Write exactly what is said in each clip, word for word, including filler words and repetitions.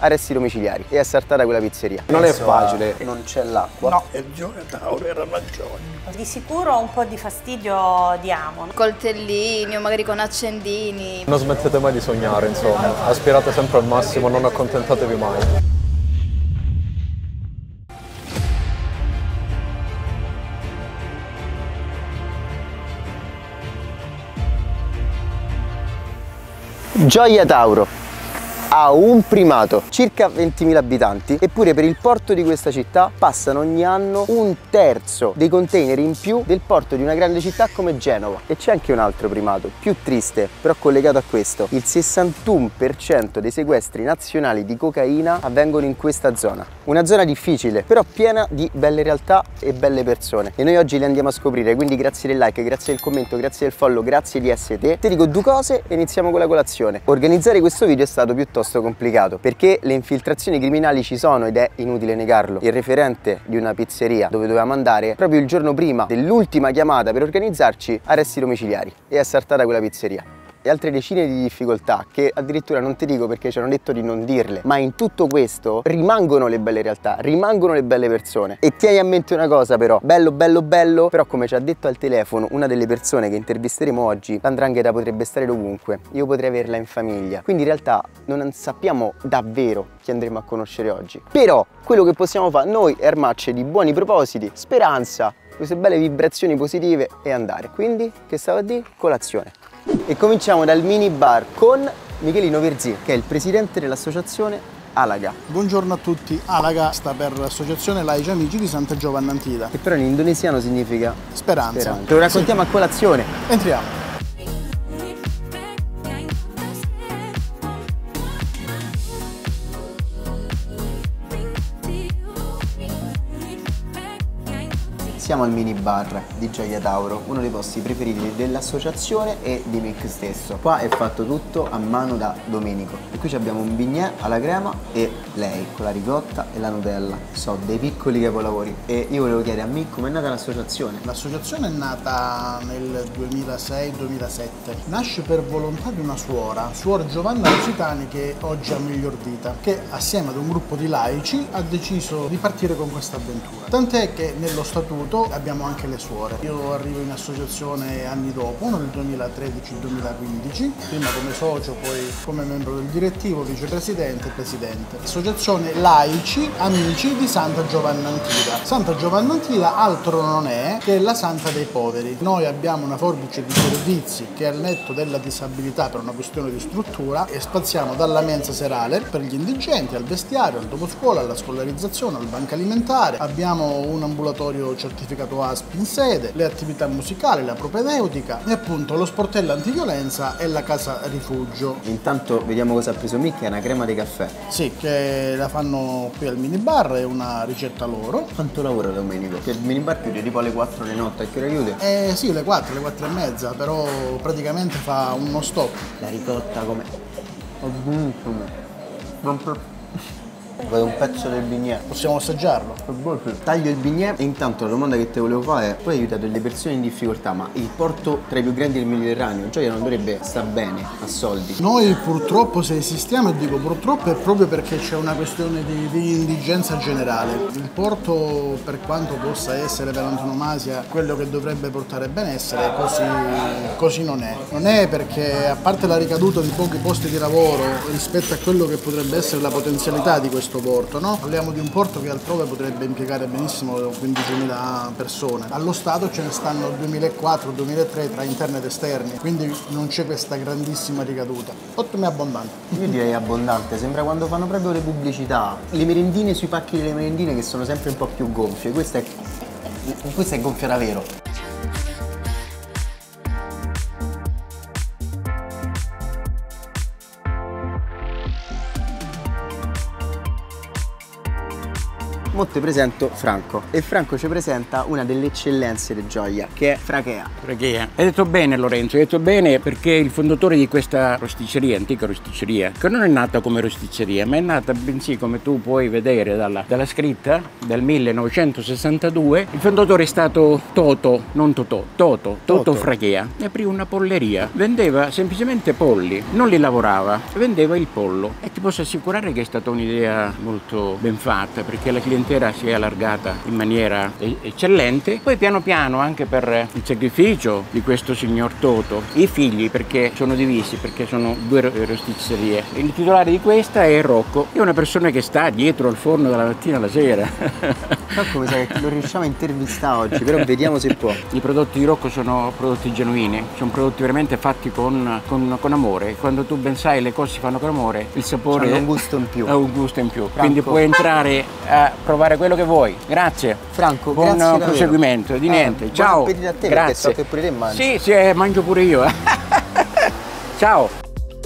arresti domiciliari e assaltata quella pizzeria. Non è facile. Non c'è l'acqua. No, e Gioia Tauro era ragione. Di sicuro un po' di fastidio diamo. Coltellini o magari con accendini. Non smettete mai di sognare, insomma. Aspirate sempre al massimo, non accontentatevi mai. Gioia Tauro ha un primato, circa ventimila abitanti, eppure per il porto di questa città passano ogni anno un terzo dei container in più del porto di una grande città come Genova. E c'è anche un altro primato, più triste, però collegato a questo. Il sessantuno per cento dei sequestri nazionali di cocaina avvengono in questa zona. Una zona difficile, però piena di belle realtà e belle persone. E noi oggi le andiamo a scoprire, quindi grazie del like, grazie del commento, grazie del follow, grazie di essere te. Ti dico due cose e iniziamo con la colazione. Organizzare questo video è stato piuttosto complicato perché le infiltrazioni criminali ci sono ed è inutile negarlo. Il referente di una pizzeria dove dovevamo andare, proprio il giorno prima dell'ultima chiamata per organizzarci, arresti domiciliari e assaltata quella pizzeria. E altre decine di difficoltà che addirittura non ti dico perché ci hanno detto di non dirle, ma in tutto questo rimangono le belle realtà, rimangono le belle persone. E tieni a mente una cosa però, bello bello bello, però come ci ha detto al telefono una delle persone che intervisteremo oggi, l'andrangheta potrebbe stare ovunque, io potrei averla in famiglia, quindi in realtà non sappiamo davvero chi andremo a conoscere oggi. Però quello che possiamo fare noi è armarci di buoni propositi, speranza, queste belle vibrazioni positive e andare. Quindi che stavo a dire? Colazione. E cominciamo dal mini bar con Michelino Verzì, che è il presidente dell'associazione Alaga. Buongiorno a tutti. Alaga sta per l'Associazione Laici Amici di Santa Giovanna Antida. Che però in indonesiano significa Speranza. speranza. Te lo raccontiamo sì. A colazione. Entriamo. Siamo al mini bar di Gioia Tauro, uno dei posti preferiti dell'associazione e di Mick stesso. Qua è fatto tutto a mano da Domenico. E qui abbiamo un bignè alla crema e lei con la ricotta e la Nutella. So, dei piccoli capolavori. E io volevo chiedere a Mick com'è nata l'associazione. L'associazione è nata nel duemilasei duemilasette. Nasce per volontà di una suora, suor Giovanna Rositani, che oggi ha miglior vita, che assieme ad un gruppo di laici ha deciso di partire con questa avventura. Tant'è che nello statuto abbiamo anche le suore. Io arrivo in associazione anni dopo, nel duemilatredici duemilaquindici, prima come socio, poi come membro del direttivo, vicepresidente e presidente. Associazione Laici Amici di Santa Giovanna Antida. Santa Giovanna Antida altro non è che la santa dei poveri. Noi abbiamo una forbice di servizi che al netto della disabilità per una questione di struttura e spaziamo dalla mensa serale per gli indigenti, al vestiario, al doposcuola, alla scolarizzazione, al banco alimentare. Abbiamo un ambulatorio certificato A S P in sede, le attività musicali, la propedeutica e appunto lo sportello antiviolenza e la casa rifugio. Intanto vediamo cosa ha preso Mick, è una crema di caffè. Sì, che la fanno qui al minibar, è una ricetta loro. Quanto lavora Domenico? Che il minibar chiude tipo alle quattro di notte, a che ora chiude? Eh sì, le quattro, le quattro e mezza, però praticamente fa uno stop. La ricotta come? Non per... Vedo un pezzo del bignè. Possiamo assaggiarlo? Taglio il bignè e intanto la domanda che te volevo fare è: poi aiuta delle persone in difficoltà, ma il porto tra i più grandi del Mediterraneo, Gioia non dovrebbe star bene a soldi? Noi purtroppo se esistiamo, e dico purtroppo, è proprio perché c'è una questione di, di indigenza generale. Il porto, per quanto possa essere per antonomasia quello che dovrebbe portare benessere, così, così non è. Non è perché, a parte la ricaduta di pochi posti di lavoro rispetto a quello che potrebbe essere la potenzialità di questo porto, no? Parliamo di un porto che altrove potrebbe impiegare benissimo quindicimila persone. Allo Stato ce ne stanno duemilaquattro duemilatré tra interni ed esterni, quindi non c'è questa grandissima ricaduta. Ottimo e abbondante. Io direi abbondante, sembra quando fanno proprio le pubblicità. Le merendine sui pacchi delle merendine che sono sempre un po' più gonfie, questa è, questa è gonfia davvero. Mo te presento Franco e Franco ci presenta una delle eccellenze di Gioia, che è Frachea. Frachea. Hai detto bene Lorenzo, hai detto bene, perché il fondatore di questa rosticceria, antica rosticceria, che non è nata come rosticceria, ma è nata bensì, come tu puoi vedere dalla, dalla scritta, del millenovecentosessantadue, il fondatore è stato Toto, non Totò, Toto, Toto, Toto Frachea. E aprì una polleria, vendeva semplicemente polli, non li lavorava, vendeva il pollo. E ti posso assicurare che è stata un'idea molto ben fatta, perché la clientela si è allargata in maniera eccellente. Poi piano piano, anche per il sacrificio di questo signor Toto, i figli, perché sono divisi, perché sono due rosticcerie. Il titolare di questa è Rocco, è una persona che sta dietro al forno dalla mattina alla sera. Rocco mi sa che lo riusciamo a intervistare oggi, però vediamo se può. I prodotti di Rocco sono prodotti genuini, sono prodotti veramente fatti con, con, con amore. Quando tu ben sai le cose si fanno con amore, il sapore ha un gusto in più. Ha un gusto in più. Franco. Quindi puoi entrare a provare quello che vuoi. Grazie. Franco, buon grazie proseguimento. Di niente. Ah, ciao. Buon appetito a te, grazie. Perché so che pure te mangi. Sì, sì, eh, mangio pure io. Ciao.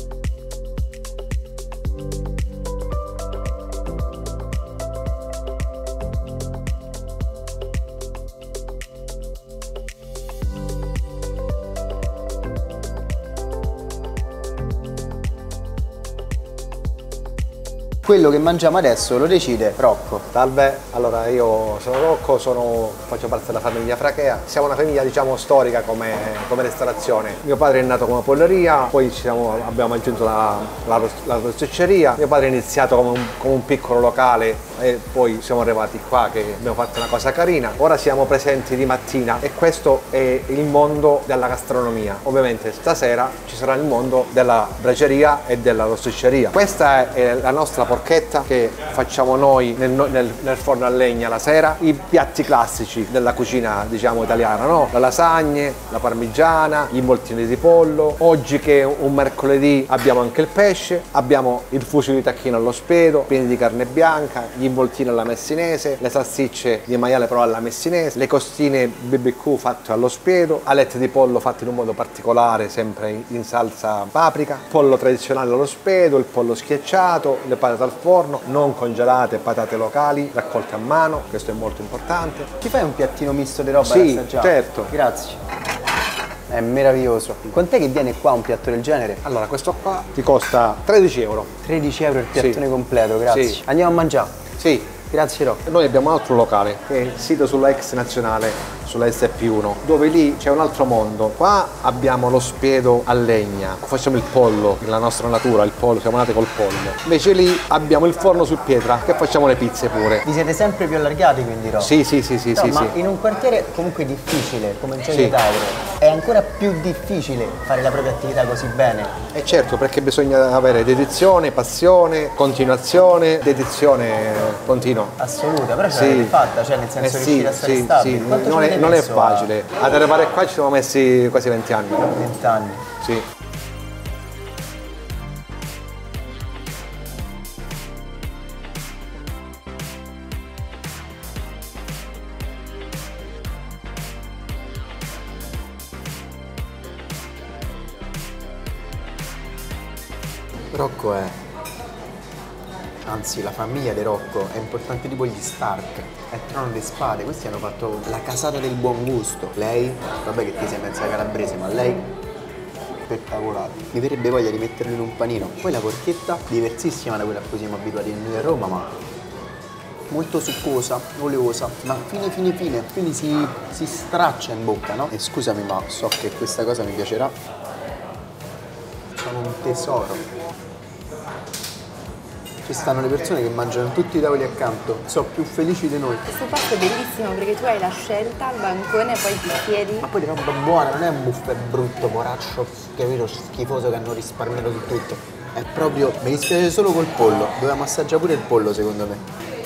Quello che mangiamo adesso lo decide Rocco. Salve, allora io sono Rocco, sono, faccio parte della famiglia Frachea. Siamo una famiglia diciamo storica come, come ristorazione. Mio padre è nato come polleria, poi siamo, abbiamo aggiunto la, la, la rosticceria. Mio padre è iniziato come un, come un piccolo locale e poi siamo arrivati qua che abbiamo fatto una cosa carina. Ora siamo presenti di mattina e questo è il mondo della gastronomia. Ovviamente stasera ci sarà il mondo della braceria e della rosticceria. Questa è la nostra portata che facciamo noi nel, nel, nel forno a legna la sera, i piatti classici della cucina diciamo italiana, no? Le lasagne, la parmigiana, gli involtini di pollo. Oggi che è un mercoledì abbiamo anche il pesce, abbiamo il fusillo di tacchino allo spedo, pieni di carne bianca, gli involtini alla messinese, le salsicce di maiale però alla messinese, le costine B B Q fatte allo spedo, alette di pollo fatte in un modo particolare, sempre in salsa paprika, pollo tradizionale allo spedo, il pollo schiacciato, le patate al forno, non congelate, patate locali, raccolte a mano, questo è molto importante. Ci fai un piattino misto di roba sì, da assaggiare? Certo. Grazie. È meraviglioso. Quant'è che viene qua un piatto del genere? Allora, questo qua ti costa tredici euro. tredici euro il piattone sì. completo, grazie. Sì. Andiamo a mangiare? Sì. Grazie Rocco. Noi abbiamo un altro locale che è il sito sulla ex nazionale, sulla S P uno, dove lì c'è un altro mondo. Qua abbiamo lo spedo a legna, facciamo il pollo, la nostra natura, il pollo, siamo nati col pollo. Invece lì abbiamo il forno su pietra, che facciamo le pizze pure. Vi siete sempre più allargati quindi Rocco? Sì, sì, sì, sì, no, sì, ma sì. in un quartiere comunque difficile come Gioia Sì. Tauro è ancora più difficile fare la propria attività così bene. E certo, perché bisogna avere dedizione, passione, continuazione, dedizione continua. Assoluta, però ce Sì. l'avete fatta, cioè nel senso Eh riuscire sì, a stare sì, stabili. sì. Quanto Non, ci è, avete non è messo facile. Ad arrivare qua ci siamo messi quasi venti anni. venti anni. Sì. Rocco è, anzi la famiglia di Rocco è importante tipo gli Stark, è Trono di Spade, questi hanno fatto la casata del buon gusto. Lei, vabbè che ti sei mezza calabrese, ma lei spettacolare. Mi verrebbe voglia di metterlo in un panino. Poi la porchetta, diversissima da quella a cui siamo abituati noi a Roma, ma molto succosa, oleosa, ma fine fine fine, quindi si, si straccia in bocca, no? E scusami, ma so che questa cosa mi piacerà. Sono un tesoro. Ci stanno le persone che mangiano tutti i tavoli accanto, sono più felici di noi. Questo pasto è bellissimo perché tu hai la scelta al bancone e poi ti siedi. Ma poi di roba buona, non è un buffet brutto, poraccio, capito, schifoso che hanno risparmiato su tutto. È proprio, mi dispiace solo col pollo, dovevamo assaggiare pure il pollo secondo me.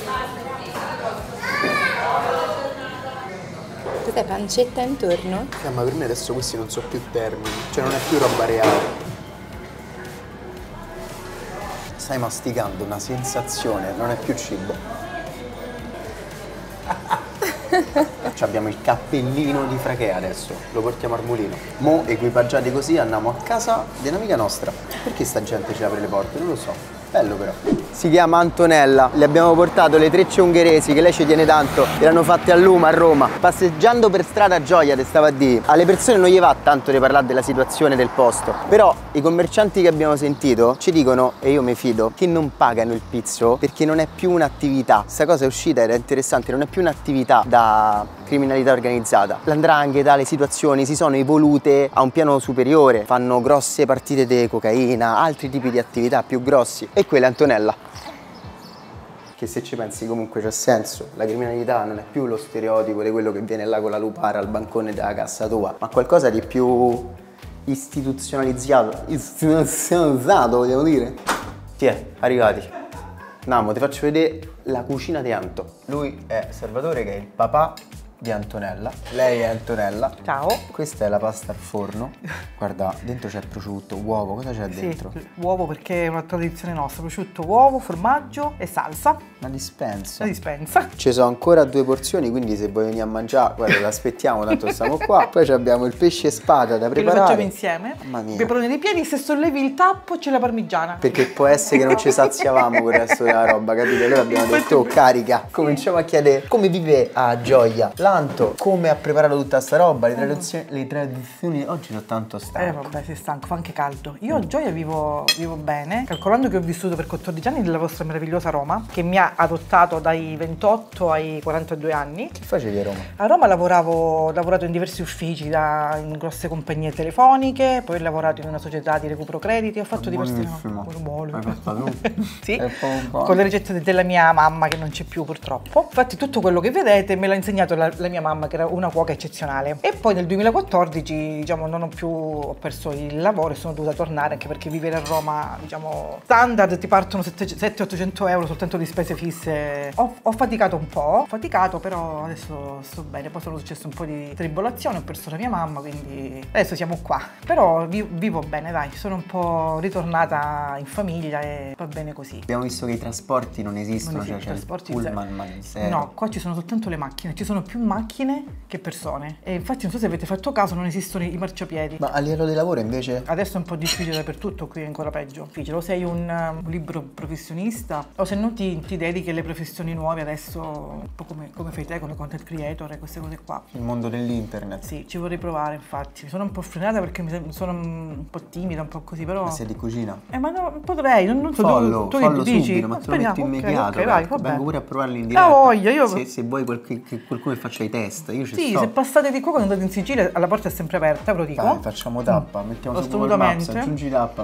Cos'è, pancetta intorno? Eh, ma per me adesso questi non sono più termini, cioè non è più roba reale. Stai masticando una sensazione, non è più cibo. Ci abbiamo il cappellino di Frachea adesso, lo portiamo al mulino. Mo, equipaggiati così, andiamo a casa di un'amica nostra. Perché sta gente ci apre le porte? Non lo so. Bello però. si chiama Antonella. Le abbiamo portato le trecce ungheresi che lei ci tiene tanto, le hanno fatte a Luma, a Roma. Passeggiando per strada Gioia, te stava a dire, alle persone non gli va tanto di parlare della situazione del posto, però i commercianti che abbiamo sentito ci dicono, e io mi fido, che non pagano il pizzo perché non è più un'attività. Questa cosa è uscita ed è interessante, non è più un'attività da criminalità organizzata. L'andrangheta, le situazioni si sono evolute a un piano superiore, fanno grosse partite di cocaina, altri tipi di attività più grossi, e quella è Antonella. Che se ci pensi comunque c'ha senso, la criminalità non è più lo stereotipo di quello che viene là con la lupara al bancone della cassa tua, ma qualcosa di più istituzionalizzato, istituzionalizzato vogliamo dire. Tiè, arrivati. Andiamo, ti faccio vedere la cucina di Anto. Lui è Salvatore, che è il papà di Antonella. Lei è Antonella. Ciao. Questa è la pasta al forno. Guarda, dentro c'è prosciutto, uovo, cosa c'è dentro? Sì, uovo, perché è una tradizione nostra, prosciutto, uovo, formaggio e salsa. Una dispensa. La dispensa. Ci sono ancora due porzioni, quindi se vuoi venire a mangiare, guarda, l'aspettiamo, tanto stiamo qua. Poi abbiamo il pesce spada da preparare. Che lo facciamo insieme. Mamma mia. Peperoni ripieni, se sollevi il tappo c'è la parmigiana. Perché può essere che non ci saziavamo con il resto della roba, capito? Allora abbiamo detto, oh, carica. Cominciamo a chiedere come vive a Gioia L'Anto, come ha preparato tutta sta roba, le tradizioni, le tradizioni. Oggi sono tanto stanco. Eh vabbè, sei stanco, fa anche caldo. Io a Gioia vivo, vivo bene, calcolando che ho vissuto per quattordici anni nella vostra meravigliosa Roma, che mi ha adottato dai ventotto ai quarantadue anni. Che facevi a Roma? A Roma lavoravo, ho lavorato in diversi uffici, da, in grosse compagnie telefoniche, poi ho lavorato in una società di recupero crediti, ho fatto diversi... Buonissimo. Buono. Hai fatto tu? Sì, È buono. con le ricette della mia mamma che non c'è più purtroppo. Infatti tutto quello che vedete me l'ha insegnato la, la mia mamma, che era una cuoca eccezionale. E poi nel duemilaquattordici, diciamo, non ho più, ho perso il lavoro e sono dovuta tornare, anche perché vivere a Roma, diciamo, standard, ti partono settecento ottocento euro soltanto di spese fisse. Ho, ho faticato un po', ho faticato, però adesso sto bene. Poi sono successo un po' di tribolazione, ho perso la mia mamma, quindi adesso siamo qua. Però vi, vivo bene, dai, sono un po' ritornata in famiglia e va bene così. Abbiamo visto che i trasporti non esistono, Non cioè esistono c'è il trasporti, pullman, zero. ma in zero. No, qua ci sono soltanto le macchine, ci sono più macchine che persone. E infatti non so se avete fatto caso, non esistono i marciapiedi. Ma a livello di lavoro invece? Adesso è un po' difficile dappertutto, qui è ancora peggio. Difficile, o sei un, um, libero professionista, o se no ti, ti dedichi alle professioni nuove adesso, un po' come, come fai te con i content creator e queste cose qua. Il mondo dell'internet. Sì, ci vorrei provare, infatti. Mi sono un po' frenata perché mi sono un po' timida, un po' così, però... Ma sei di cucina? Eh, ma no, potrei, non, non so, Follo, tu, tu follo che dici? subito, ma te lo metto Speriamo, immediato. ok, ok, vai, va Vengo bene. pure a provarli in diretta. Ah, voglia, io... Se, se vuoi qualche, che qualcuno che faccia i test, io ci Sì, sto. se passate di qua quando andate in Sicilia, la porta è sempre aperta, ve lo dico. Dai, facciamo tappa, mettiamo su Google Assolutamente. Maps, aggiungi tappa.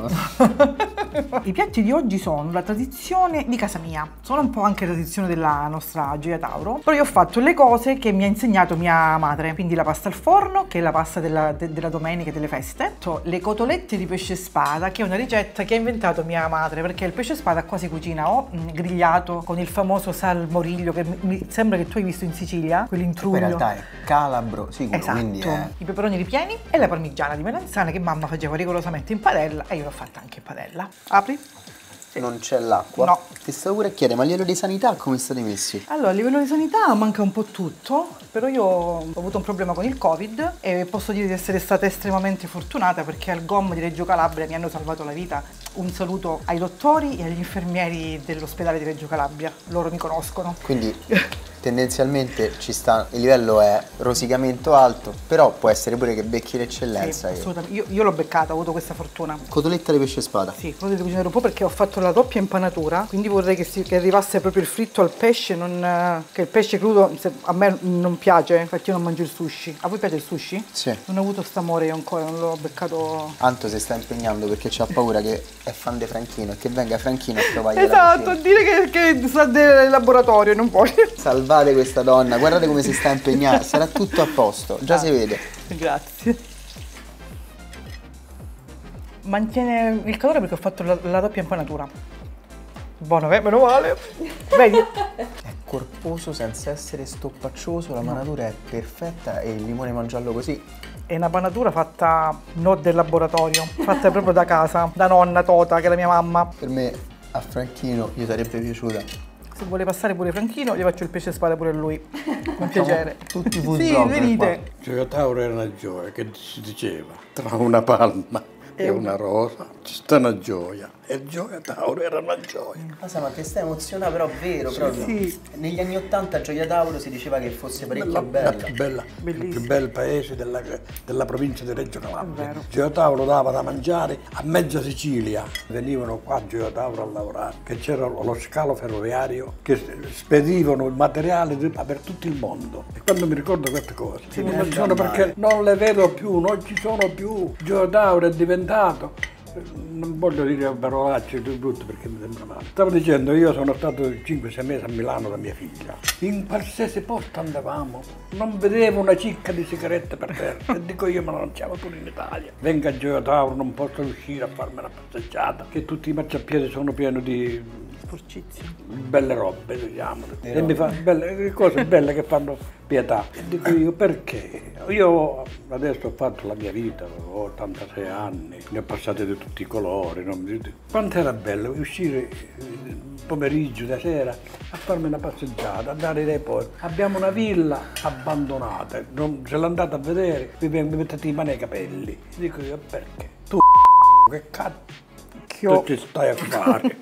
I piatti di oggi sono la tradizione di casa mia, sono un po' anche la tradizione della nostra Gioia Tauro, però io ho fatto le cose che mi ha insegnato mia madre, quindi la pasta al forno, che è la pasta della, de, della domenica e delle feste, le cotolette di pesce spada, che è una ricetta che ha inventato mia madre, perché il pesce spada qua si cucina o mh, grigliato con il famoso salmoriglio, che mi, mi sembra che tu hai visto in Sicilia, quell'intruglio. In realtà è calabro, sicuro, Esatto, quindi è... i peperoni ripieni e la parmigiana di melanzane che mamma faceva rigorosamente in padella e io l'ho fatta anche in padella. Apri? Sì. Non c'è l'acqua? No. Ti stavo pure a chiedere, ma a livello di sanità come state messi? Allora, a livello di sanità manca un po' tutto, però io ho avuto un problema con il Covid e posso dire di essere stata estremamente fortunata perché al G O M di Reggio Calabria mi hanno salvato la vita. Un saluto ai dottori e agli infermieri dell'ospedale di Reggio Calabria, loro mi conoscono. Quindi tendenzialmente ci sta, il livello è rosicamento alto, però può essere pure che becchi l'eccellenza. Sì, assolutamente. Io, io l'ho beccata, ho avuto questa fortuna. Cotoletta di pesce spada. Sì, potete cucinare un po' perché ho fatto la doppia impanatura, quindi vorrei che, si, che arrivasse proprio il fritto al pesce, non, eh, che il pesce crudo se, a me non piace, infatti io non mangio il sushi. A voi piace il sushi? Sì. Non ho avuto st'amore io ancora, non l'ho beccato. Anto si sta impegnando perché c'ha paura che è fan di Franchino e che venga Franchino a trovargli Esatto, a dire che, che sta del laboratorio, non puoi. Salvate questa donna, guardate come si sta impegnando, sarà tutto a posto, già ah, si vede. Grazie. Mantiene il calore perché ho fatto la, la doppia impanatura. Buono, eh? Meno male. Vedi? È corposo senza essere stoppaccioso, la manatura è perfetta e il limone mangiarlo così. È una panatura fatta non del laboratorio, fatta proprio da casa, da nonna Tota, che è la mia mamma. Per me, a Franchino, gli sarebbe piaciuta. Se vuole passare pure Franchino, gli faccio il pesce spada pure a lui. Con piacere. Tutti i food Sì, blogger venite. Gioia Tauro era una gioia che si diceva tra una palma è una rosa, ci sta una gioia. E Gioia Tauro era una gioia. Cosa, ma ti stai emozionando, però vero, Sì, proprio. sì. Negli anni Ottanta Gioia Tauro si diceva che fosse parecchio La, bella. la più bella, il più bel paese della, della provincia di Reggio Calabria. vero. Gioia Tauro dava da mangiare a mezza Sicilia. Venivano qua a Gioia Tauro a lavorare, che c'era lo scalo ferroviario, che spedivano il materiale di- per tutto il mondo. E quando mi ricordo queste cose, mi emoziono perché non le vedo più, non ci sono più. Gioia Tauro è diventato. Non voglio dire parolacce brutte perché mi sembra male. Stavo dicendo, io sono stato cinque sei mesi a Milano da mia figlia. In qualsiasi posto andavamo, non vedevo una cicca di sigarette per terra. E dico io, ma non siamo pure in Italia. Venga a Gioia Tauro, non posso riuscire a farmi una passeggiata, che tutti i marciapiedi sono pieni di Sporcizia. belle robe, diciamo. E mi fa belle cose belle che fanno pietà. E dico io, perché? Io adesso ho fatto la mia vita, ho ottantasei anni, ne ho passati di tutti i colori. Non mi... Quanto era bello uscire il pomeriggio, da sera, a farmi una passeggiata, andare ai porti. Abbiamo una villa abbandonata, non, se l'andate a vedere, mi, mi mettete in mano ai capelli. Dico io, perché? Tu che cazzo ci stai a fare?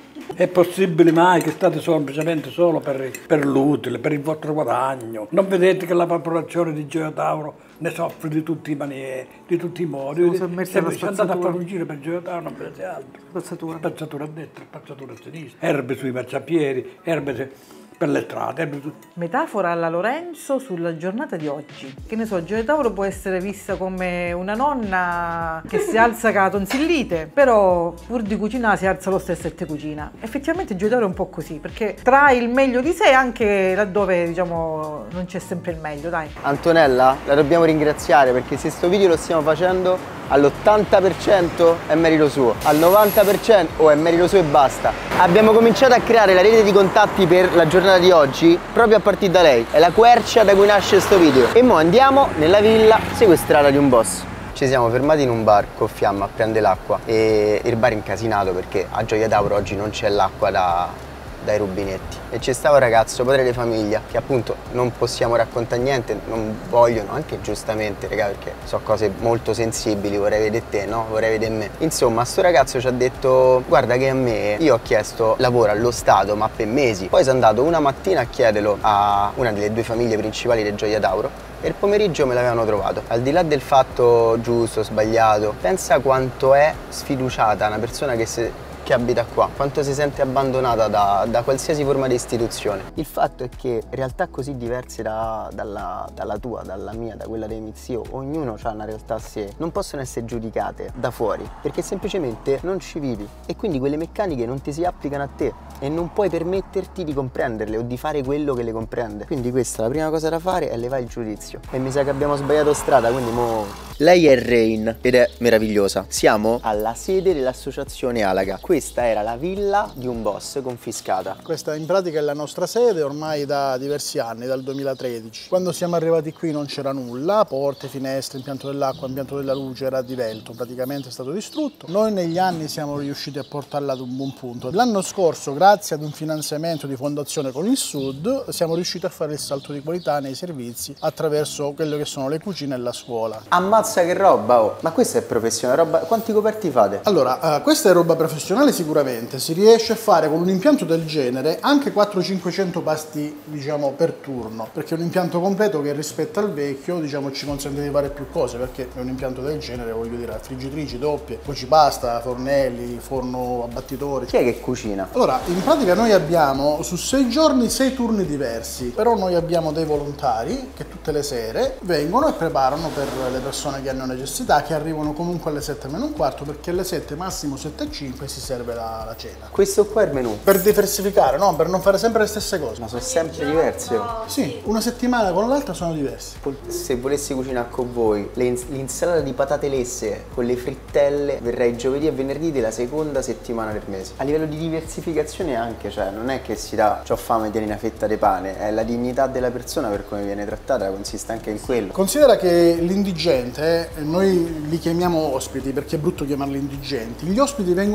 È possibile mai che state semplicemente solo per, per l'utile, per il vostro guadagno? Non vedete che la popolazione di Gioia Tauro ne soffre di tutti i manieri, di tutti i modi? Sono sommersi alla Se andate a spazzatura. fare un giro per Gioia Tauro non vedete altro. Spazzatura. Spazzatura a destra, spazzatura a sinistra, erbe sui marciapiedi, erbe se- per le strade, erbe su... Metafora alla Lorenzo sulla giornata di oggi. Che ne so, Gioia Tauro può essere vista come una nonna che si alza con la tonsillite, però pur di cucinare si alza lo stesso e te cucina. Effettivamente Gioia Tauro è un po' così, perché trae il meglio di sé anche laddove, diciamo, non c'è sempre il meglio, dai. Antonella, la dobbiamo ringraziare perché se sto video lo stiamo facendo all'ottanta per cento è merito suo, al novanta per cento oh, è merito suo e basta. Abbiamo cominciato a creare la rete di contatti per la giornata di oggi proprio a partire da lei, è la quercia da cui nasce questo video. E mo andiamo nella villa sequestrata di un boss. Ci siamo fermati in un bar con Fiamma a prendere l'acqua e il bar è incasinato perché a Gioia Tauro oggi non c'è l'acqua da... dai rubinetti e c'è stava un ragazzo, padre di famiglia, che appunto non possiamo raccontare niente, non vogliono, anche giustamente, raga, perché so cose molto sensibili, vorrei vedere te, no? Vorrei vedere me. Insomma, sto ragazzo ci ha detto, guarda che a me, io ho chiesto lavoro allo Stato, ma per mesi, poi sono andato una mattina a chiederlo a una delle due famiglie principali di Gioia Tauro e il pomeriggio me l'avevano trovato. Al di là del fatto giusto, sbagliato, pensa quanto è sfiduciata una persona che se che abita qua, quanto si sente abbandonata da, da qualsiasi forma di istituzione. Il fatto è che realtà così diverse da, dalla, dalla tua, dalla mia, da quella dei miei zio, ognuno ha una realtà a sé, non possono essere giudicate da fuori, perché semplicemente non ci vivi e quindi quelle meccaniche non ti si applicano a te e non puoi permetterti di comprenderle o di fare quello che le comprende. Quindi questa, la prima cosa da fare è levare il giudizio. E mi sa che abbiamo sbagliato strada, quindi mo... Lei è Rain ed è meravigliosa. Siamo alla sede dell'associazione Alaga. Questa era la villa di un boss confiscata. Questa in pratica è la nostra sede ormai da diversi anni, dal duemilatredici. Quando siamo arrivati qui non c'era nulla, porte, finestre, impianto dell'acqua, impianto della luce era divelto, praticamente è stato distrutto. Noi negli anni siamo riusciti a portarla ad un buon punto. L'anno scorso, grazie ad un finanziamento di fondazione con il Sud, siamo riusciti a fare il salto di qualità nei servizi attraverso quello che sono le cucine e la scuola. Ammazza che roba, oh! Ma questa è professionale, roba... Quanti coperti fate? Allora, uh, questa è roba professionale sicuramente, si riesce a fare con un impianto del genere anche quattrocento cinquecento pasti, diciamo, per turno, perché è un impianto completo che rispetto al vecchio, diciamo, ci consente di fare più cose, perché è un impianto del genere, voglio dire, friggitrici doppie, cuocipasta, fornelli, forno abbattitori. Chi è che cucina? Allora, in pratica noi abbiamo su sei giorni sei turni diversi, però noi abbiamo dei volontari che tutte le sere vengono e preparano per le persone che hanno necessità, che arrivano comunque alle sette meno un quarto, perché alle sette massimo sette e cinque si serve la, la cena. Questo qua è il menù. Per diversificare, no? Per non fare sempre le stesse cose. Ma sono sempre diverse. Oh. Sì, una settimana con l'altra sono diverse. Se volessi cucinare con voi l'insalata di patate lesse con le frittelle, verrei giovedì e venerdì della seconda settimana del mese. A livello di diversificazione anche, cioè non è che si dà c'ho fame, tieni una fetta di pane, è la dignità della persona per come viene trattata, consiste anche in quello. Considera che l'indigente, noi li chiamiamo ospiti perché è brutto chiamarli indigenti, gli ospiti vengono serviti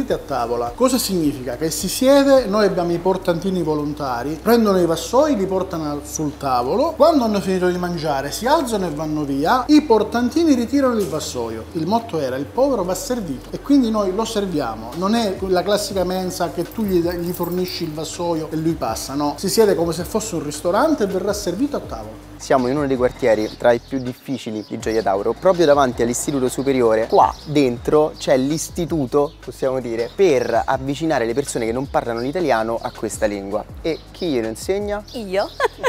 serviti a tavola. Cosa significa? Che si siede, noi abbiamo i portantini volontari, prendono i vassoi, li portano sul tavolo, quando hanno finito di mangiare si alzano e vanno via, i portantini ritirano il vassoio. Il motto era: il povero va servito, e quindi noi lo serviamo. Non è la classica mensa che tu gli, gli fornisci il vassoio e lui passa, no, si siede come se fosse un ristorante e verrà servito a tavola. Siamo in uno dei quartieri tra i più difficili di Gioia Tauro, proprio davanti all'istituto superiore. Qua dentro c'è l'istituto, possiamo dire, per avvicinare le persone che non parlano l'italiano a questa lingua. E chi glielo insegna? Io.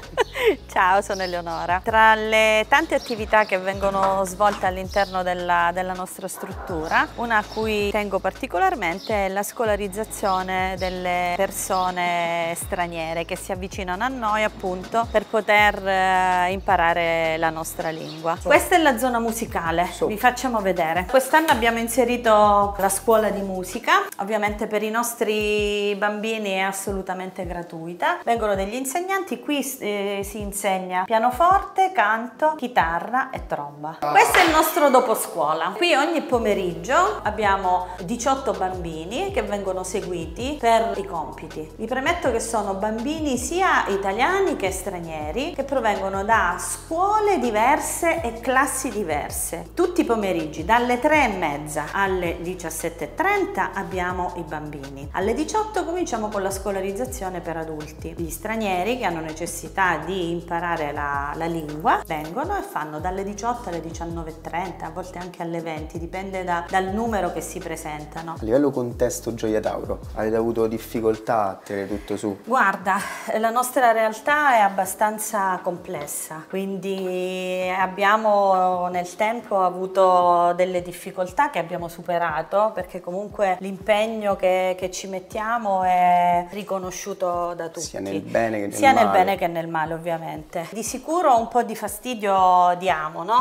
Ciao, sono Eleonora. Tra le tante attività che vengono svolte all'interno della, della nostra struttura, una a cui tengo particolarmente è la scolarizzazione delle persone straniere che si avvicinano a noi appunto per poter eh, imparare la nostra lingua. Questa è la zona musicale, vi facciamo vedere. Quest'anno abbiamo inserito la scuola di musica, ovviamente per i nostri bambini è assolutamente gratuita. Vengono degli insegnanti, qui eh, si insegna pianoforte, canto, chitarra e tromba. Questo è il nostro dopo scuola. Qui ogni pomeriggio abbiamo diciotto bambini che vengono seguiti per i compiti. Vi premetto che sono bambini sia italiani che stranieri che provengono da scuole diverse e classi diverse. Tutti i pomeriggi dalle tre e mezza alle diciassette e trenta abbiamo i bambini. Alle diciotto cominciamo con la scolarizzazione per adulti. Gli stranieri che hanno necessità di imparare la, la lingua vengono e fanno dalle diciotto alle diciannove e trenta, a volte anche alle venti, dipende da, dal numero che si presentano. A livello contesto Gioia Tauro, avete avuto difficoltà a tenere tutto su? Guarda, la nostra realtà è abbastanza complessa, quindi abbiamo nel tempo avuto delle difficoltà che abbiamo superato, perché comunque l'impegno che, che ci mettiamo è riconosciuto da tutti. Sia nel bene che nel Sia male. nel bene che nel male, ovviamente. Di sicuro un po' di fastidio diamo, no?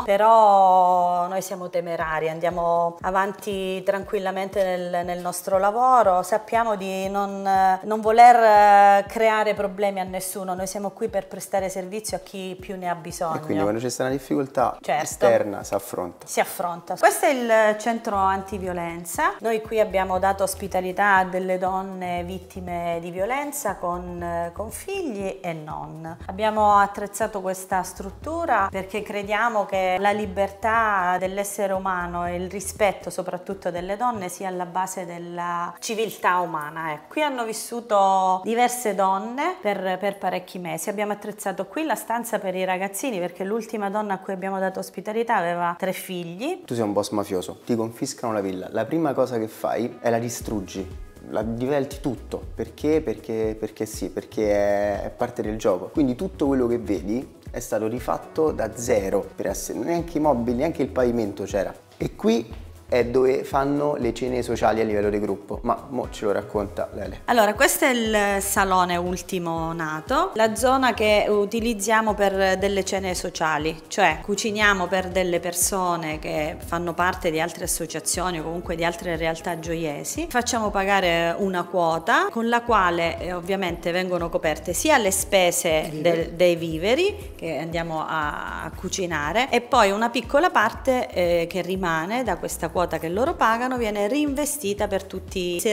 Però noi siamo temerari, andiamo avanti tranquillamente nel, nel nostro lavoro, sappiamo di non, non voler creare problemi a nessuno, noi siamo qui per prestare servizio a chi più ne ha bisogno. E quindi quando c'è stata una difficoltà certo. esterna si affronta. Si affronta. Questo è il centro antiviolenza. Noi qui abbiamo dato ospitalità a delle donne vittime di violenza con, con figli e non. Abbiamo attrezzato questa struttura perché crediamo che la libertà dell'essere umano e il rispetto soprattutto delle donne sia alla base della civiltà umana. Eh. Qui hanno vissuto diverse donne per, per parecchi mesi. Abbiamo attrezzato qui la stanza per i ragazzini perché l'ultima donna a cui abbiamo dato ospitalità aveva tre figli. Tu sei un boss mafioso, ti confiscano la villa, la prima cosa che fai è la distruggi. La divelti tutto. Perché? Perché, perché sì, perché è, è parte del gioco. Quindi tutto quello che vedi è stato rifatto da zero, per essere, neanche i mobili, neanche il pavimento c'era. E qui è dove fanno le cene sociali a livello di gruppo, ma mo ce lo racconta Lele. Allora, questo è il salone ultimo nato, la zona che utilizziamo per delle cene sociali, cioè cuciniamo per delle persone che fanno parte di altre associazioni o comunque di altre realtà gioiesi, facciamo pagare una quota con la quale eh, ovviamente vengono coperte sia le spese del, dei viveri che andiamo a, a cucinare e poi una piccola parte eh, che rimane da questa quota che loro pagano viene reinvestita per tutti i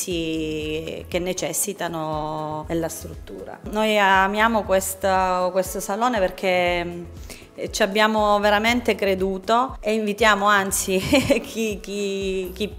servizi che necessitano nella struttura. Noi amiamo questo, questo salone perché ci abbiamo veramente creduto e invitiamo anzi chi, chi, chi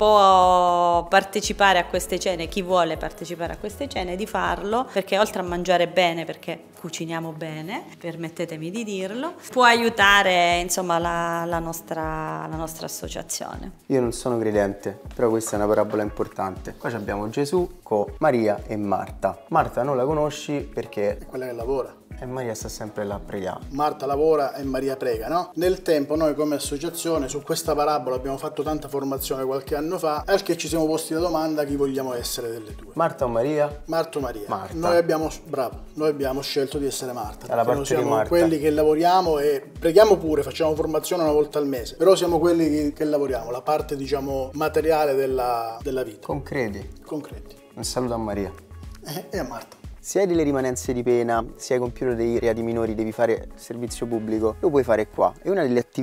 può partecipare a queste cene, chi vuole partecipare a queste cene di farlo, perché oltre a mangiare bene, perché cuciniamo bene, permettetemi di dirlo, può aiutare insomma la, la, nostra, la nostra associazione. Io non sono credente, però questa è una parabola importante. Qua abbiamo Gesù con Maria e Marta. Marta non la conosci perché È quella che lavora. E Maria sta sempre là a pregare. Marta lavora e Maria prega, no? Nel tempo noi come associazione su questa parabola abbiamo fatto tanta formazione qualche anno fa, al che ci siamo posti la domanda chi vogliamo essere delle due. Marta o Maria? Marta o Maria. Marta. Noi abbiamo, bravo, noi abbiamo scelto di essere Marta. Dalla parte noi siamo di Marta. quelli che lavoriamo e preghiamo pure, facciamo formazione una volta al mese, però siamo quelli che, che lavoriamo, la parte diciamo materiale della, della vita. Concreti. Concreti. Un saluto a Maria. Eh, e a Marta. Se hai delle rimanenze di pena, se hai compiuto dei reati minori, devi fare servizio pubblico, lo puoi fare qua. È una delle attività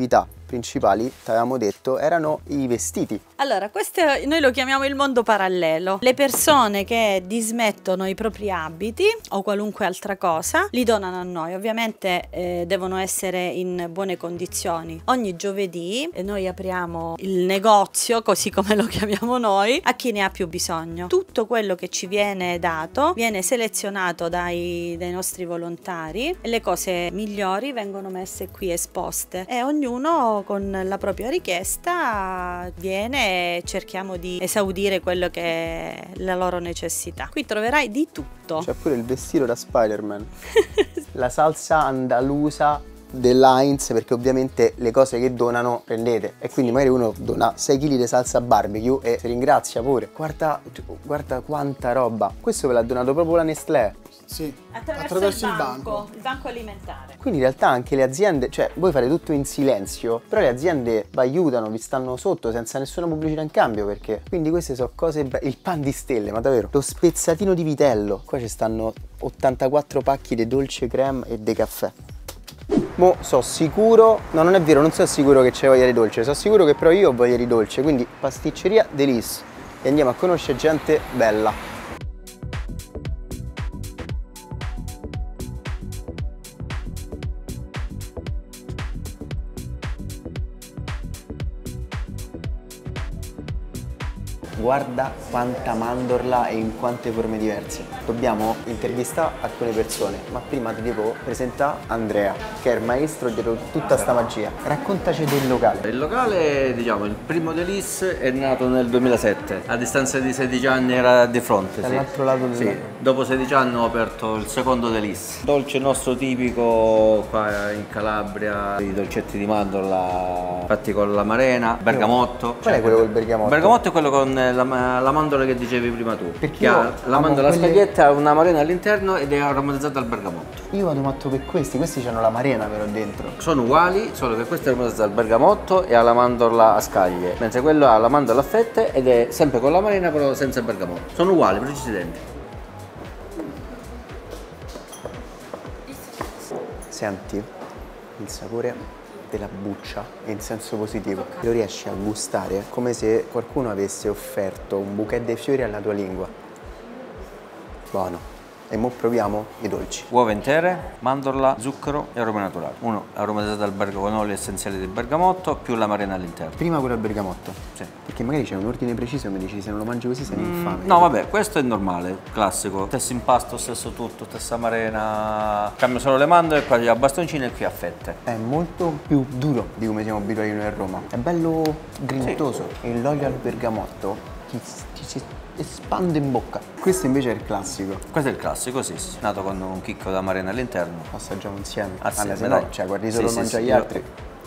principali, ti avevamo detto, erano i vestiti. Allora, questo noi lo chiamiamo il mondo parallelo. Le persone che dismettono i propri abiti o qualunque altra cosa li donano a noi. Ovviamente eh, devono essere in buone condizioni. Ogni giovedì eh, noi apriamo il negozio, così come lo chiamiamo noi, a chi ne ha più bisogno. Tutto quello che ci viene dato viene selezionato dai, dai nostri volontari e le cose migliori vengono messe qui esposte e ognuno con la propria richiesta viene e cerchiamo di esaudire quello che è la loro necessità. Qui troverai di tutto. C'è pure il vestito da Spider-Man. La salsa andalusa dell'Heinz, perché ovviamente le cose che donano prendete e quindi magari uno dona sei chili di salsa barbecue e si ringrazia pure. Guarda, guarda quanta roba. Questo ve l'ha donato proprio la Nestlé. Sì, Attraverso, attraverso il, il banco, banco. il banco alimentare. Quindi in realtà anche le aziende, cioè voi fate tutto in silenzio, però le aziende vi aiutano, vi stanno sotto senza nessuna pubblicità in cambio, perché quindi queste sono cose, il pan di stelle, ma davvero, lo spezzatino di vitello, qua ci stanno ottantaquattro pacchi di dolce creme e di caffè. Mo so sicuro, no non è vero, non sono sicuro che c'è voglia di dolce, sono sicuro che però io ho voglia di dolce, quindi pasticceria Delis e andiamo a conoscere gente bella. Guarda quanta mandorla e in quante forme diverse. Dobbiamo intervistare alcune persone, ma prima ti devo presentare Andrea, che è il maestro dietro tutta sta magia. Raccontaci del locale. Il locale, diciamo, il primo Delis è nato nel duemilasette, a distanza di sedici anni era di fronte. Dall'altro sì. lato del... Sì, dopo sedici anni ho aperto il secondo Delis. Dolce nostro tipico qua in Calabria, i dolcetti di mandorla fatti con la marena, bergamotto. Qual è quello col bergamotto? Bergamotto è quello con la, la mandorla che dicevi prima tu. Perché che ha la mandorla quelle... scaglietta, una marena all'interno ed è aromatizzata al bergamotto. Io vado matto per questi, questi hanno la marena però dentro. Sono uguali, solo che questo è aromatizzato al bergamotto e alla mandorla a scaglie, mentre quello ha la mandorla a fette ed è sempre con la marena però senza bergamotto. Sono uguali, precisi identici. Senti il sapore della buccia in senso positivo, lo riesci a gustare come se qualcuno avesse offerto un bouquet di fiori alla tua lingua. Buono. E mo proviamo i dolci. Uova intere, mandorla, zucchero e aroma naturale. Uno aromatizzato al bergamotto con oli essenziali di bergamotto più la marena all'interno. Prima quello al bergamotto? Sì. Perché magari c'è un ordine preciso e mi dici se non lo mangi così sei mm, infame. No vabbè, questo è normale, classico. Stesso impasto, stesso tutto, stessa marena. Cambio solo le mandorle, qua a bastoncini e qui a fette. È molto più duro di come siamo abituati noi a Roma. È bello grintoso. Sì. E l'olio al bergamotto ti, ti si espande in bocca. Questo invece è il classico. Questo è il classico, sì, sì. Nato con un chicco da marena all'interno. Assaggiamo insieme. Assieme, ah, se dai. no, cioè guardi solo sì, mangia sì, gli sì, altri.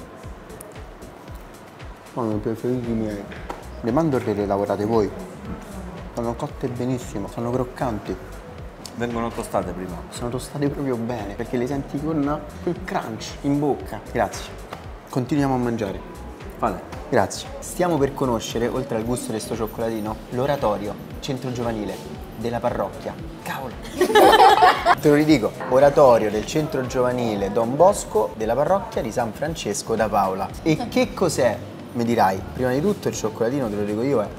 Sono i preferiti miei. Le mandorle le lavorate voi. Sono cotte benissimo, sono croccanti. Vengono tostate prima. Sono tostate proprio bene, perché le senti con quel crunch in bocca. Grazie. Continuiamo a mangiare. Vale. Grazie. Stiamo per conoscere, oltre al gusto di sto cioccolatino, l'oratorio centro giovanile della parrocchia. Cavolo! Te lo ridico. Oratorio del centro giovanile Don Bosco della parrocchia di San Francesco da Paola. E che cos'è? Mi dirai. Prima di tutto il cioccolatino, te lo dico io, è...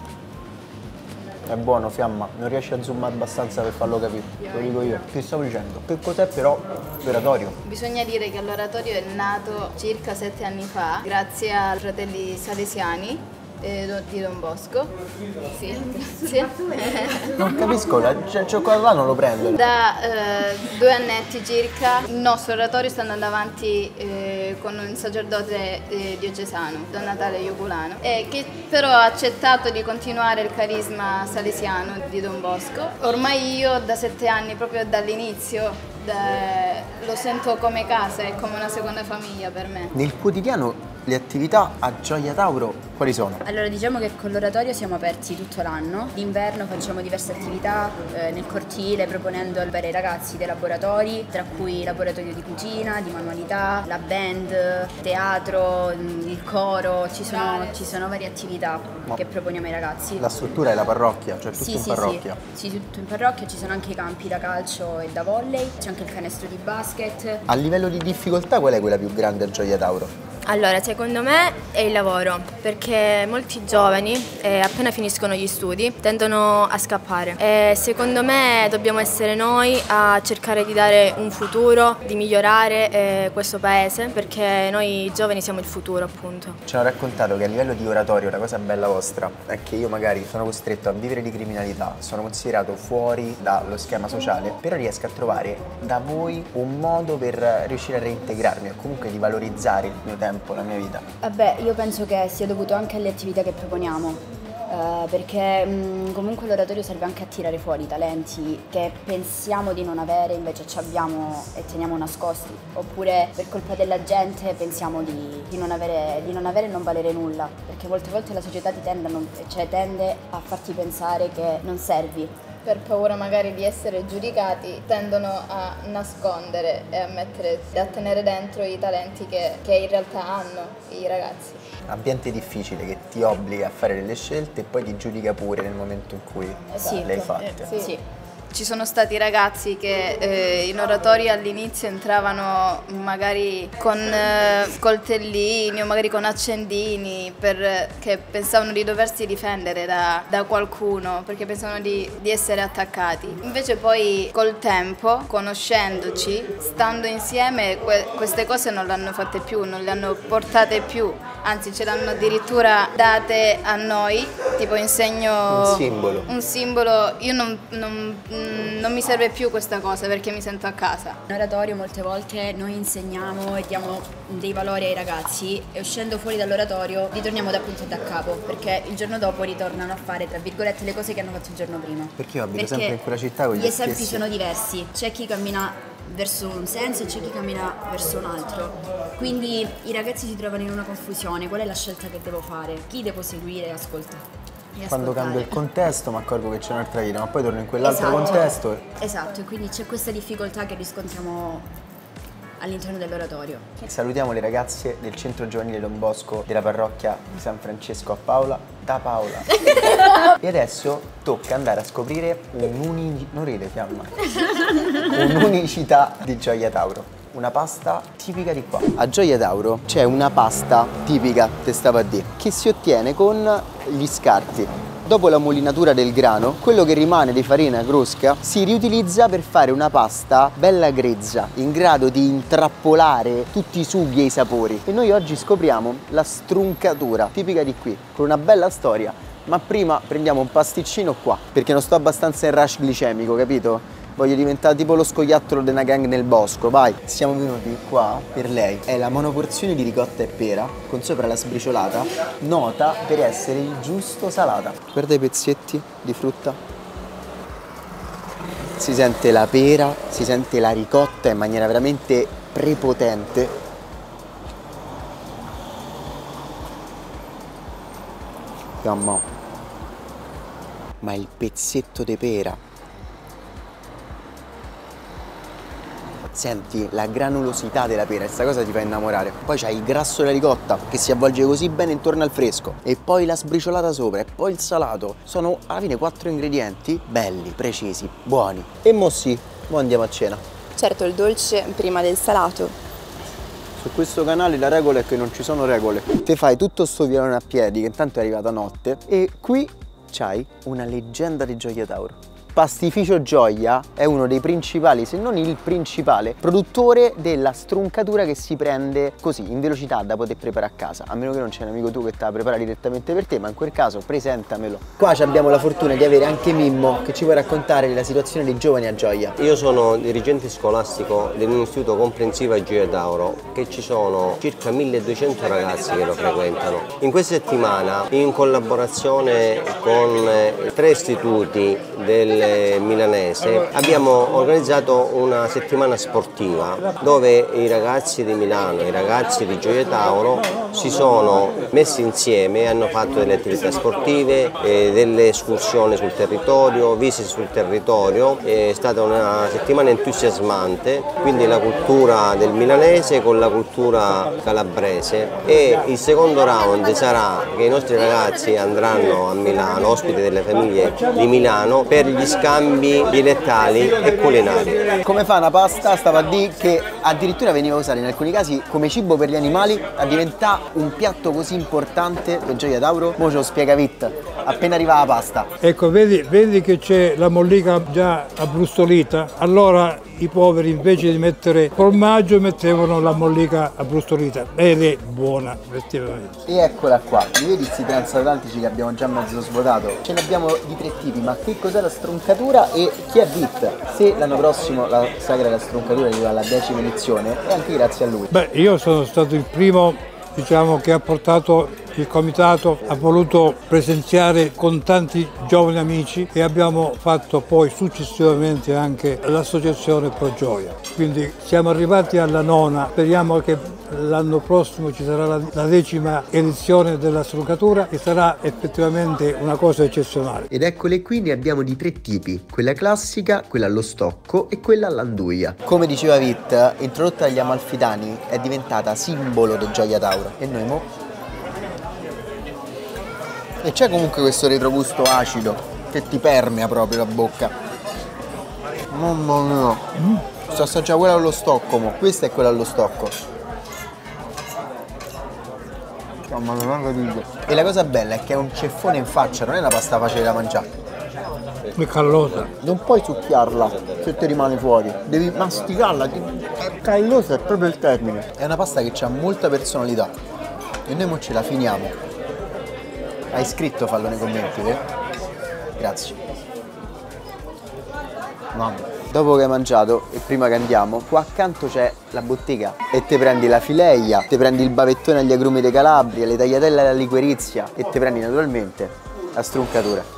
È buono, fiamma, non riesci a zoomare abbastanza per farlo capire, te lo dico io. Che stavo dicendo? Che cos'è però l'oratorio? Bisogna dire che l'oratorio è nato circa sette anni fa grazie ai fratelli salesiani eh, di Don Bosco. Sì, grazie. Non capisco, il cioccolato non lo prendo. Da eh, due annetti circa il nostro oratorio sta andando avanti eh, con un sacerdote eh, diocesano, Don Natale Ioculano, eh, che però ha accettato di continuare il carisma salesiano di Don Bosco. Ormai io da sette anni, proprio dall'inizio, lo sento come casa, è come una seconda famiglia per me. Nel quotidiano le attività a Gioia Tauro quali sono? Allora diciamo che con l'oratorio siamo aperti tutto l'anno, d'inverno facciamo diverse attività eh, nel cortile proponendo per i ragazzi dei laboratori, tra cui laboratorio di cucina, di manualità, la band, teatro, il coro, ci sono, ci sono varie attività Ma che proponiamo ai ragazzi. La struttura è la parrocchia, cioè tutto sì, in sì, parrocchia? Sì, sì, tutto in parrocchia, ci sono anche i campi da calcio e da volley, c'è anche il canestro di basket. A livello di difficoltà qual è quella più grande a Gioia Tauro? Allora, secondo me è il lavoro, perché molti giovani eh, appena finiscono gli studi tendono a scappare e secondo me dobbiamo essere noi a cercare di dare un futuro, di migliorare eh, questo paese, perché noi giovani siamo il futuro, appunto. Ci hanno raccontato che a livello di oratorio la cosa bella vostra è che io magari sono costretto a vivere di criminalità, sono considerato fuori dallo schema sociale, però riesco a trovare da voi un modo per riuscire a reintegrarmi o comunque di valorizzare il mio tempo, la mia vita. Vabbè, io penso che sia dovuto anche alle attività che proponiamo, eh, perché mh, comunque l'oratorio serve anche a tirare fuori i talenti che pensiamo di non avere, invece ci abbiamo e teniamo nascosti, oppure per colpa della gente pensiamo di, di, non avere, di non avere e non valere nulla, perché molte volte la società ti tende a, non, cioè, tende a farti pensare che non servi. Per paura magari di essere giudicati tendono a nascondere e a mettere, a tenere dentro i talenti che, che in realtà hanno i ragazzi. Ambiente difficile che ti obbliga a fare delle scelte e poi ti giudica pure nel momento in cui Sì. le hai fatte. Eh, sì. Sì. Ci sono stati ragazzi che eh, in oratorio all'inizio entravano magari con eh, coltellini o magari con accendini per, che pensavano di doversi difendere da, da qualcuno perché pensavano di, di essere attaccati. Invece poi col tempo, conoscendoci, stando insieme, que queste cose non le hanno fatte più, non le hanno portate più, anzi ce l'hanno addirittura date a noi, tipo insegno un simbolo. Un simbolo, io non, non non mi serve più questa cosa perché mi sento a casa. In oratorio molte volte noi insegniamo e diamo dei valori ai ragazzi e uscendo fuori dall'oratorio ritorniamo da punto e da capo, perché il giorno dopo ritornano a fare tra virgolette le cose che hanno fatto il giorno prima. Perché io abito Perché sempre in quella città con gli gli esempi stessi. sono diversi, c'è chi cammina verso un senso e c'è chi cammina verso un altro, quindi i ragazzi si trovano in una confusione: qual è la scelta che devo fare, chi devo seguire e ascoltare. Quando cambio il contesto mi accorgo che c'è un'altra vita, ma poi torno in quell'altro Esatto. contesto. Esatto, e quindi c'è questa difficoltà che riscontriamo all'interno dell'oratorio. Salutiamo le ragazze del centro giovanile Don Bosco della parrocchia di San Francesco a Paola, da Paola. E adesso tocca andare a scoprire un'uni... non ride fiamma, un'unicità di Gioia Tauro. Una pasta tipica di qua. A Gioia Tauro c'è una pasta tipica, te stavo a dire, che si ottiene con gli scarti. Dopo la molinatura del grano, quello che rimane di farina crosca si riutilizza per fare una pasta bella grezza, in grado di intrappolare tutti i sughi e i sapori. E noi oggi scopriamo la struncatura, tipica di qui, con una bella storia. Ma prima prendiamo un pasticcino qua, perché non sto abbastanza in rush glicemico, capito? Voglio diventare tipo lo scoiattolo di una gang nel bosco, vai! Siamo venuti qua per lei, è la monoporzione di ricotta e pera, con sopra la sbriciolata, nota per essere il giusto salata. Guarda i pezzetti di frutta. Si sente la pera, si sente la ricotta in maniera veramente prepotente. Mamma. Ma il pezzetto di pera. Senti la granulosità della pera, questa cosa ti fa innamorare. Poi c'hai il grasso della ricotta che si avvolge così bene intorno al fresco, e poi la sbriciolata sopra, e poi il salato. Sono alla fine quattro ingredienti belli, precisi, buoni. E mo sì, mo andiamo a cena. Certo, il dolce prima del salato. Su questo canale la regola è che non ci sono regole. Te fai tutto sto vialone a piedi, che intanto è arrivata notte, e qui c'hai una leggenda di Gioia Tauro. Pastificio Gioia è uno dei principali, se non il principale, produttore della struncatura che si prende così, in velocità, da poter preparare a casa. A meno che non c'è un amico tuo che te la prepara direttamente per te, ma in quel caso presentamelo. Qua abbiamo la fortuna di avere anche Mimmo, che ci può raccontare la situazione dei giovani a Gioia. Io sono dirigente scolastico dell'Istituto Comprensivo a Gioia Tauro, che ci sono circa milleduecento ragazzi che lo frequentano. In questa settimana, in collaborazione con tre istituti del milanese, abbiamo organizzato una settimana sportiva dove i ragazzi di Milano e i ragazzi di Gioia Tauro si sono messi insieme e hanno fatto delle attività sportive, eh, delle escursioni sul territorio, visite sul territorio. È stata una settimana entusiasmante, quindi la cultura del milanese con la cultura calabrese. E il secondo round sarà che i nostri ragazzi andranno a Milano, ospiti delle famiglie di Milano, per gli scambi dialettali e culinari. Come fa una pasta? Stava a dire che addirittura veniva usata in alcuni casi come cibo per gli animali, a diventare un piatto così importante per Gioia Tauro. Mo ce lo spiega Vit, appena arriva la pasta. Ecco, vedi, vedi che c'è la mollica già abbrustolita? Allora i poveri invece di mettere formaggio mettevano la mollica abbrustolita ed è buona effettivamente. E eccola qua, mi vedi questi transatlantici che abbiamo già mezzo svuotato? Ce ne abbiamo di tre tipi, ma che cos'è la stroncatura e chi è Vit? Se l'anno prossimo la sagra della stroncatura arriva alla decima edizione è anche grazie a lui. Beh, io sono stato il primo, diciamo, che ha portato il comitato, ha voluto presenziare con tanti giovani amici e abbiamo fatto poi successivamente anche l'associazione Pro Gioia. Quindi siamo arrivati alla nona, speriamo che l'anno prossimo ci sarà la, la decima edizione della stroncatura e sarà effettivamente una cosa eccezionale. Ed eccole qui, ne abbiamo di tre tipi, quella classica, quella allo stocco e quella all'anduia. Come diceva Vit, introdotta dagli Amalfitani è diventata simbolo di Gioia Tauro. E noi mo? E c'è comunque questo retrogusto acido che ti permea proprio la bocca. Mamma mia. Mm. Sto assaggiando quella allo stocco mo. Questa è quella allo stocco. Mamma mia, e la cosa bella è che è un ceffone in faccia, non è una pasta facile da mangiare. È callosa. Non puoi succhiarla se ti rimane fuori, devi masticarla. È callosa, è proprio il termine. È una pasta che ha molta personalità. E noi mo ce la finiamo. Hai scritto, fallo nei commenti, vero? Grazie. Mamma. Dopo che hai mangiato e prima che andiamo, qua accanto c'è la bottega e te prendi la fileia, te prendi il bavettone agli agrumi di Calabria, le tagliatelle alla liquirizia e te prendi naturalmente la struncatura.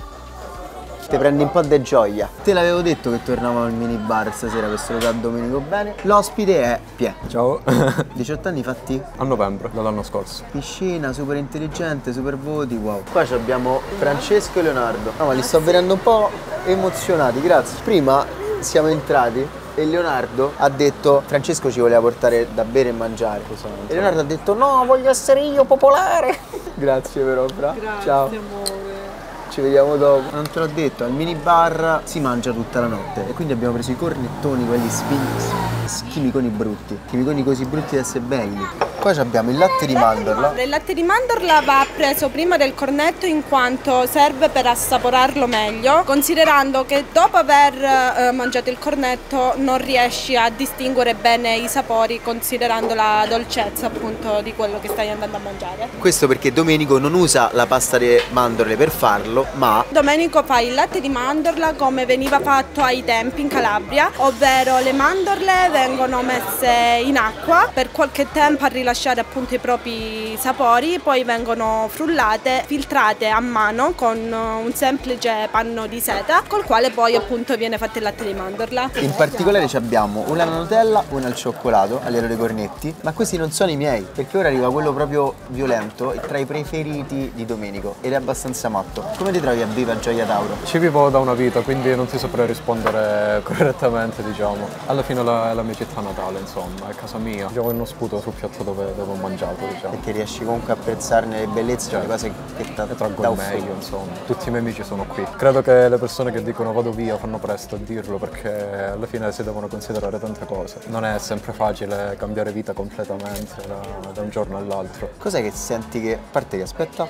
Te prendi un po' di gioia. Te l'avevo detto che tornavamo al mini bar stasera per salutare Domenico bene. L'ospite è Pie. Ciao. diciotto anni fatti? A novembre dell'anno scorso. Piscina, super intelligente, super voti, wow. Qua abbiamo Francesco e Leonardo. No, ma li sto vedendo un po' emozionati, grazie. Prima siamo entrati e Leonardo ha detto Francesco ci voleva portare da bere e mangiare. E Leonardo ha detto no, voglio essere io popolare. Grazie però, Fra. Grazie, ciao. Amore. Ci vediamo dopo. Non te l'ho detto, al mini bar si mangia tutta la notte e quindi abbiamo preso i cornettoni, quelli spinti, chimiconi brutti, chimiconi così brutti da essere belli. Qua abbiamo il latte di mandorla. Il latte di mandorla va preso prima del cornetto in quanto serve per assaporarlo meglio, considerando che dopo aver eh, mangiato il cornetto non riesci a distinguere bene i sapori, considerando la dolcezza appunto di quello che stai andando a mangiare. Questo perché Domenico non usa la pasta di mandorle per farlo, ma Domenico fa il latte di mandorla come veniva fatto ai tempi in Calabria, ovvero le mandorle vengono messe in acqua per qualche tempo a rilasciare appunto i propri sapori, poi vengono frullate, filtrate a mano con un semplice panno di seta col quale poi appunto viene fatto il latte di mandorla. In particolare abbiamo una alla Nutella, una al cioccolato, agli dei cornetti, ma questi non sono i miei, perché ora arriva quello proprio violento e tra i preferiti di Domenico ed è abbastanza matto. Come ti trovi a vivere a Gioia Tauro? Ci vivo da una vita, quindi non ti saprei rispondere correttamente, diciamo. Alla fine la, è la mia città natale, insomma, è casa mia. Diciamo che non sputo sul piatto dove, dove ho mangiato, diciamo. Perché riesci comunque a apprezzarne le bellezze, cioè, le cose che ti traggo il meglio, insomma. Tutti i miei amici sono qui. Credo che le persone che dicono vado via fanno presto a dirlo, perché alla fine si devono considerare tante cose. Non è sempre facile cambiare vita completamente da, da un giorno all'altro. Cos'è che senti che, a parte che aspetta,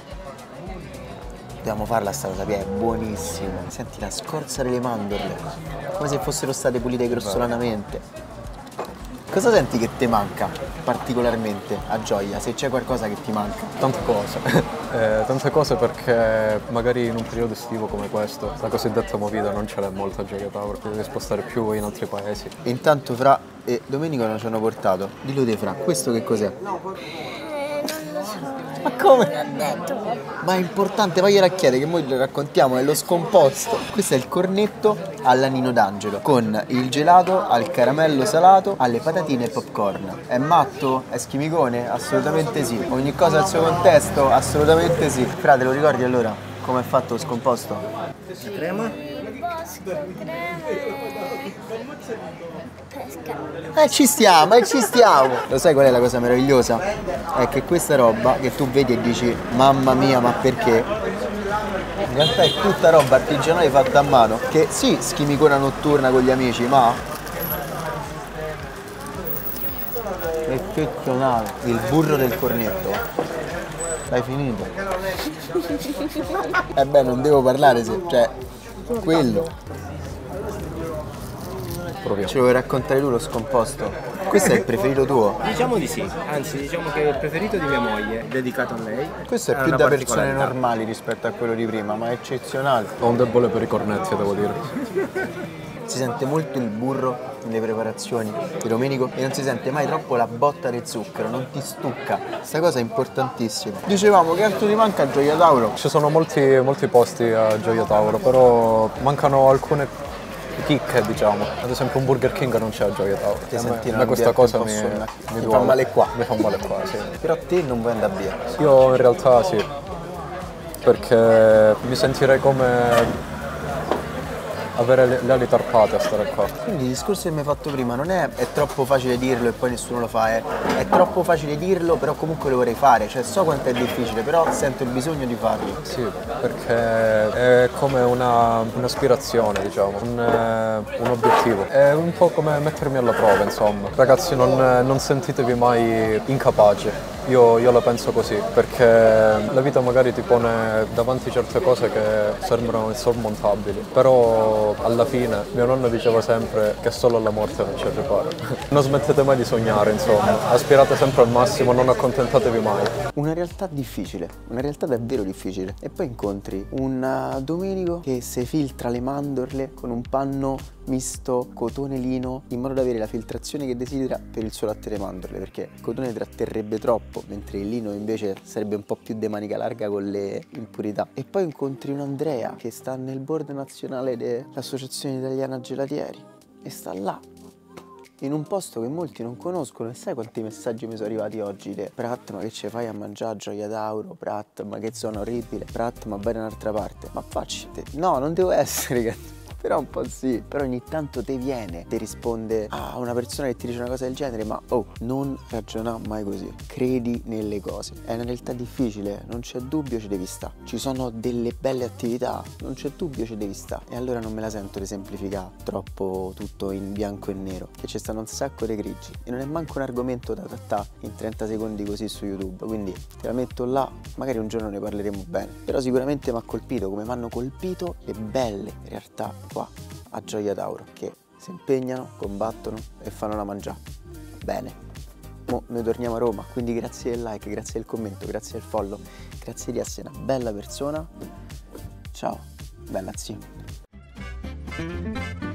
dobbiamo farla sta cosa, è buonissima. Senti la scorza delle mandorle, come se fossero state pulite grossolanamente. Cosa senti che ti manca particolarmente a Gioia, se c'è qualcosa che ti manca? Tante cose, eh, tante cose perché magari in un periodo estivo come questo la cosiddetta movida non ce l'è molto a Gioia Tauro, ti devi spostare più in altri paesi. E intanto Fra e Domenico non ci hanno portato, dillo te Fra, questo che cos'è? Ma come? Ma è importante, vagliela a chiedere che noi le raccontiamo, è lo scomposto. Questo è il cornetto alla Nino D'Angelo con il gelato al caramello salato, alle patatine e popcorn. È matto? È schimicone? Assolutamente sì. Ogni cosa al suo contesto? Assolutamente sì. Fra, te lo ricordi allora come è fatto lo scomposto? La crema? Eh ci stiamo, eh ci stiamo! Lo sai qual è la cosa meravigliosa? È che questa roba che tu vedi e dici mamma mia ma perché? In realtà è tutta roba artigianale fatta a mano, che sì, schimicona notturna con gli amici, ma eccezionale. Il burro del cornetto. L'hai finito? Eh beh, non devo parlare se... cioè, quello. Proviamo. Ce lo vuoi raccontare tu lo scomposto? Questo è il preferito tuo? Diciamo di sì, anzi diciamo che è il preferito di mia moglie, dedicato a lei. Questo è più da persone normali rispetto a quello di prima, ma è eccezionale. Ho un debole per i cornetti, devo dire. Si sente molto il burro nelle preparazioni di Domenico e non si sente mai troppo la botta del zucchero, non ti stucca. Questa cosa è importantissima. Dicevamo che altro ti manca a Gioia Tauro? Ci sono molti, molti posti a Gioia Tauro, però mancano alcune chicche, diciamo. Ad esempio un Burger King non c'è a Gioia Tauro. Ti A senti me, a me questa cosa mi, mi, mi duole. fa male qua. Mi fa male qua, sì. Però te non vuoi andare via. Io in realtà sì, perché mi sentirei come avere le, le ali tarpate a stare qua. Quindi il discorso che mi hai fatto prima non è è troppo facile dirlo e poi nessuno lo fa, è, è troppo facile dirlo però comunque lo vorrei fare, cioè so quanto è difficile però sento il bisogno di farlo. Sì, perché è come una, un'aspirazione, diciamo, un, un obiettivo. È un po' come mettermi alla prova, insomma. Ragazzi, non, non sentitevi mai incapaci. Io, io la penso così, perché la vita magari ti pone davanti certe cose che sembrano insormontabili, però alla fine mio nonno diceva sempre che solo alla morte non c'è riparo. Non smettete mai di sognare, insomma, aspirate sempre al massimo, non accontentatevi mai. Una realtà difficile, una realtà davvero difficile. E poi incontri un Domenico che si filtra le mandorle con un panno misto cotone lino in modo da avere la filtrazione che desidera per il suo latte di mandorle, perché il cotone tratterrebbe troppo mentre il lino invece sarebbe un po' più de manica larga con le impurità. E poi incontri un Andrea che sta nel board nazionale dell'Associazione Italiana Gelatieri e sta là in un posto che molti non conoscono. E sai quanti messaggi mi sono arrivati oggi di Prat, ma che ce fai a mangiare a Gioia Tauro? Prat, ma che zona orribile? Prat, ma vai da un'altra parte. Ma facci te. No, non devo essere cattivo. Però un po' sì, però ogni tanto te viene, ti risponde a una persona che ti dice una cosa del genere, ma oh, non ragiona mai così, credi nelle cose. È una realtà difficile, non c'è dubbio, ci devi stare. Ci sono delle belle attività, non c'è dubbio, ci devi stare. E allora non me la sento di semplificare troppo tutto in bianco e nero, che ci stanno un sacco di grigi e non è manco un argomento da trattare in trenta secondi così su YouTube, quindi te la metto là, magari un giorno ne parleremo bene. Però sicuramente mi ha colpito come mi hanno colpito le belle realtà qua a Gioia Tauro, che si impegnano, combattono e fanno la mangià. Bene, mo noi torniamo a Roma, quindi grazie del like, grazie del commento, grazie del follow, grazie di essere una bella persona. Ciao, bella zia.